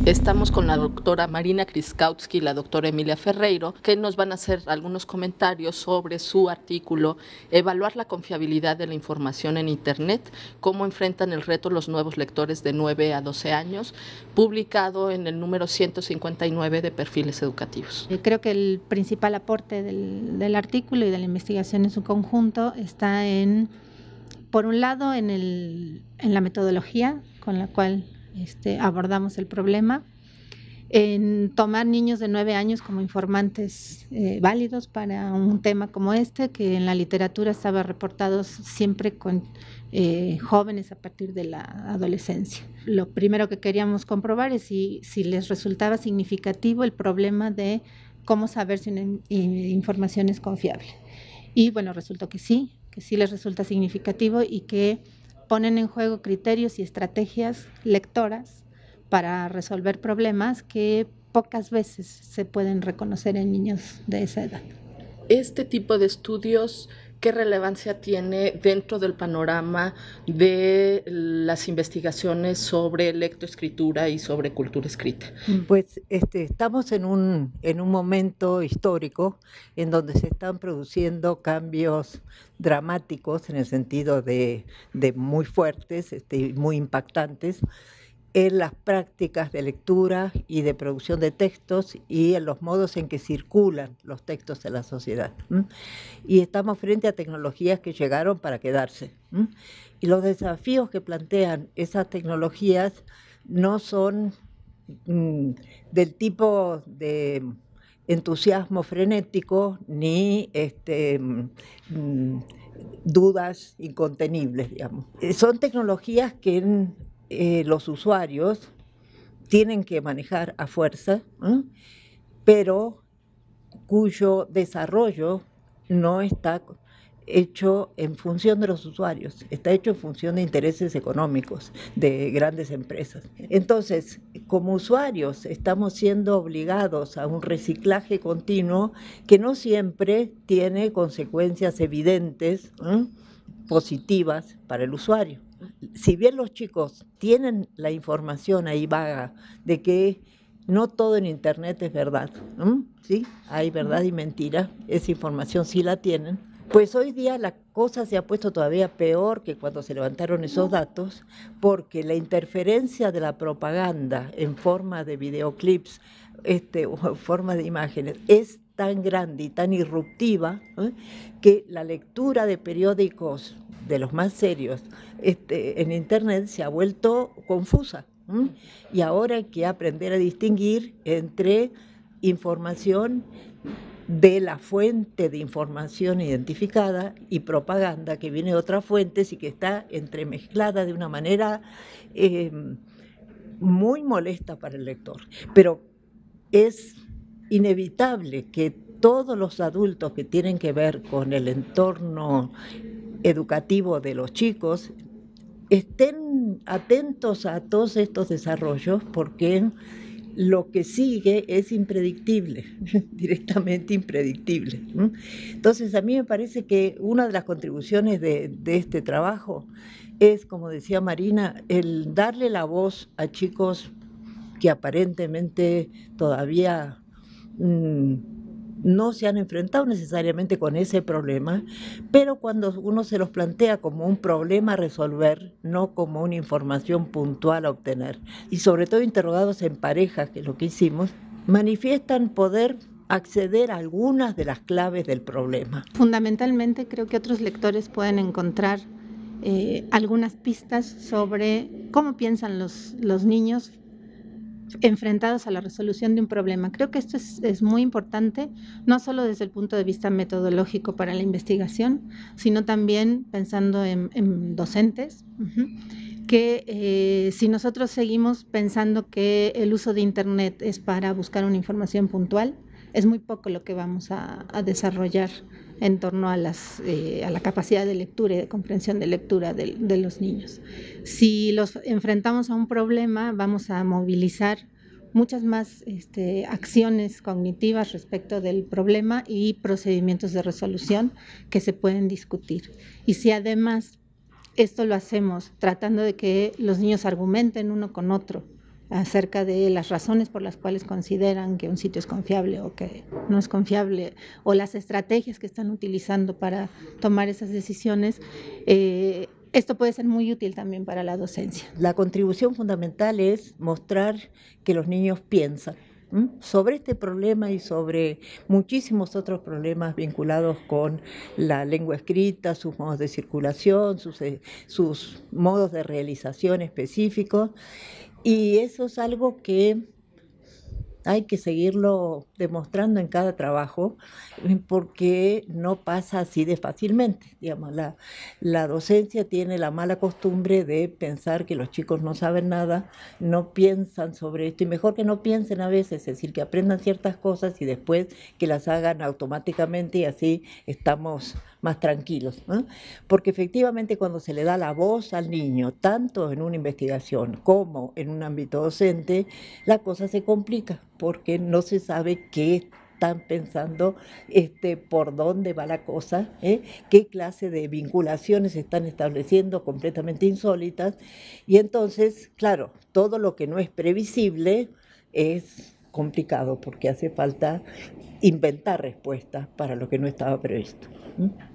Estamos con la doctora Marina Kriskowski y la doctora Emilia Ferreiro, que nos van a hacer algunos comentarios sobre su artículo Evaluar la confiabilidad de la información en Internet, cómo enfrentan el reto los nuevos lectores de 9 a 12 años, publicado en el número 159 de Perfiles Educativos. Creo que el principal aporte del artículo y de la investigación en su conjunto está por un lado, en la metodología con la cual abordamos el problema, en tomar niños de 9 años como informantes válidos para un tema como este, que en la literatura estaba reportado siempre con jóvenes a partir de la adolescencia. Lo primero que queríamos comprobar es si les resultaba significativo el problema de cómo saber si una información es confiable. Y bueno, resultó que sí les resulta significativo y que ponen en juego criterios y estrategias lectoras para resolver problemas que pocas veces se pueden reconocer en niños de esa edad. Este tipo de estudios, ¿qué relevancia tiene dentro del panorama de las investigaciones sobre lectoescritura y sobre cultura escrita? Pues estamos en un momento histórico en donde se están produciendo cambios dramáticos en el sentido de muy fuertes, muy impactantes, en las prácticas de lectura y de producción de textos y en los modos en que circulan los textos en la sociedad. Y estamos frente a tecnologías que llegaron para quedarse. Y los desafíos que plantean esas tecnologías no son del tipo de entusiasmo frenético ni dudas incontenibles, digamos. Son tecnologías que los usuarios tienen que manejar a fuerza, pero cuyo desarrollo no está hecho en función de los usuarios, está hecho en función de intereses económicos de grandes empresas. Entonces, como usuarios estamos siendo obligados a un reciclaje continuo que no siempre tiene consecuencias evidentes, positivas para el usuario. Si bien los chicos tienen la información ahí vaga de que no todo en Internet es verdad, ¿sí? Hay verdad y mentira, esa información sí la tienen, pues hoy día la cosa se ha puesto todavía peor que cuando se levantaron esos datos, porque la interferencia de la propaganda en forma de videoclips o en forma de imágenes es tan grande y tan irruptiva, que la lectura de periódicos de los más serios en Internet se ha vuelto confusa. Y ahora hay que aprender a distinguir entre información de la fuente de información identificada y propaganda que viene de otras fuentes y que está entremezclada de una manera muy molesta para el lector. Pero es inevitable que todos los adultos que tienen que ver con el entorno educativo de los chicos estén atentos a todos estos desarrollos, porque lo que sigue es impredictible, directamente impredictible. Entonces, a mí me parece que una de las contribuciones de este trabajo es, como decía Marina, el darle la voz a chicos que aparentemente todavía no se han enfrentado necesariamente con ese problema, pero cuando uno se los plantea como un problema a resolver, no como una información puntual a obtener, y sobre todo interrogados en parejas, que es lo que hicimos, manifiestan poder acceder a algunas de las claves del problema. Fundamentalmente creo que otros lectores pueden encontrar algunas pistas sobre cómo piensan los niños enfrentados a la resolución de un problema. Creo que esto es muy importante, no solo desde el punto de vista metodológico para la investigación, sino también pensando en docentes, que si nosotros seguimos pensando que el uso de Internet es para buscar una información puntual, es muy poco lo que vamos a desarrollar en torno a la capacidad de lectura y de comprensión de lectura de los niños. Si los enfrentamos a un problema, vamos a movilizar muchas más acciones cognitivas respecto del problema y procedimientos de resolución que se pueden discutir. Y si además esto lo hacemos tratando de que los niños argumenten uno con otro acerca de las razones por las cuales consideran que un sitio es confiable o que no es confiable, o las estrategias que están utilizando para tomar esas decisiones, esto puede ser muy útil también para la docencia. La contribución fundamental es mostrar que los niños piensan sobre este problema y sobre muchísimos otros problemas vinculados con la lengua escrita, sus modos de circulación, sus modos de realización específicos. Y eso es algo que hay que seguirlo demostrando en cada trabajo, porque no pasa así de fácilmente. Digamos, la docencia tiene la mala costumbre de pensar que los chicos no saben nada, no piensan sobre esto, y mejor que no piensen a veces, es decir, que aprendan ciertas cosas y después que las hagan automáticamente, y así estamos más tranquilos, ¿no? Porque efectivamente cuando se le da la voz al niño, tanto en una investigación como en un ámbito docente, la cosa se complica, porque no se sabe qué están pensando, por dónde va la cosa, qué clase de vinculaciones se están estableciendo completamente insólitas, y entonces, claro, todo lo que no es previsible es complicado, porque hace falta inventar respuestas para lo que no estaba previsto.